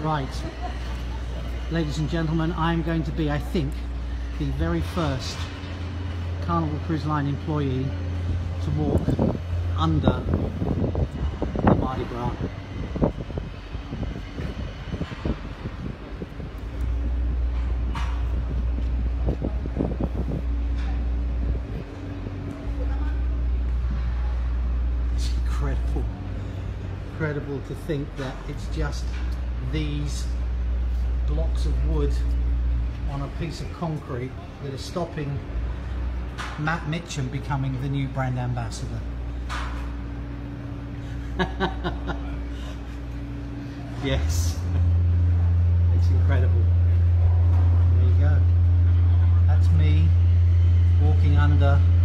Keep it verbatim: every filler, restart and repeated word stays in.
Right, ladies and gentlemen, I'm going to be, I think, the very first Carnival Cruise Line employee to walk under the Mardi Gras. It's incredible, incredible to think that it's just these blocks of wood on a piece of concrete that is stopping Matt Mitchum becoming the new brand ambassador. Yes, it's incredible. There you go. That's me walking under